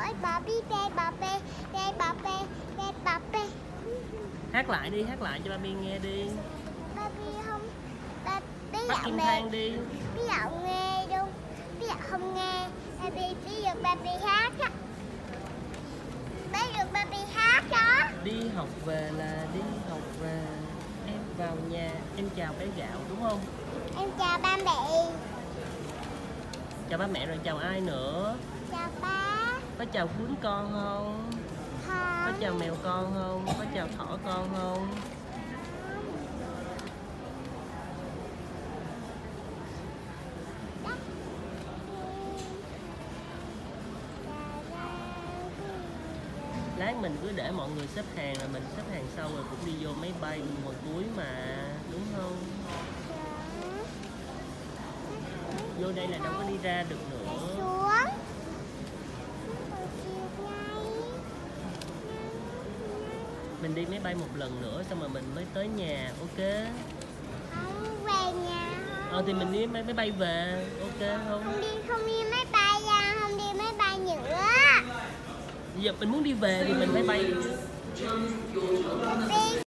hỏi Barbie tên Barbie tên Barbie tên Barbie. Hát lại đi, hát lại cho Barbie nghe đi. Barbie không Barbie Bắt dạo kim mê thang đi. Barbie dạo nghe luôn, Barbie dạo không nghe. Barbie bây giờ Barbie hát á, bây giờ Barbie hát đó. Đi học về là đi học về, em vào nhà em chào bé gạo đúng không? Em chào ba mẹ. Chào ba mẹ rồi chào ai nữa? Chào ba. Có chào cuốn con không? Có Không. chào mèo con không? Có chào thỏ con không? Lát mình cứ để mọi người xếp hàng rồi mình xếp hàng sau rồi cũng đi vô máy bay mình ngồi cuối mà, đúng không? Vô đây là đâu có đi ra được nữa. Xuống. Mình đi máy bay một lần nữa xong rồi mình mới tới nhà, ok? Không về nhà. Thì mình đi máy bay về, ok không? Không đi máy bay ra, không đi máy bay nữa. Bây giờ mình muốn đi về thì mình phải bay. Đi